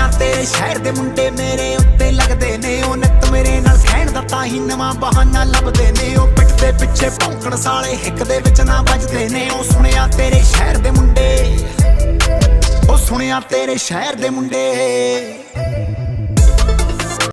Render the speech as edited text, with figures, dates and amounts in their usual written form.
ਸੁਣਿਆ ਤੇਰੇ ਸ਼ਹਿਰ ਦੇ ਮੁੰਡੇ ਮੇਰੇ ਉੱਤੇ ਲੱਗਦੇ ਨੇ ਉਹ ਨਿੱਤ ਮੇਰੇ ਨਾਲ ਖਹਿਣ ਦਾ ਤਾਂ ਹੀ ਨਵਾਂ ਬਹਾਨਾ ਲੱਭਦੇ ਨੇ ਉਹ ਪਿੱਠ ਦੇ ਪਿੱਛੇ ਭੌਂਕਣ ਸਾਲੇ ਹਿੱਕ ਦੇ ਵਿੱਚ ਨਾ ਵੱਜਦੇ ਨੇ ਉਹ ਸੁਣਿਆ ਤੇਰੇ ਸ਼ਹਿਰ ਦੇ ਮੁੰਡੇ ਉਹ ਸੁਣਿਆ ਤੇਰੇ ਸ਼ਹਿਰ ਦੇ ਮੁੰਡੇ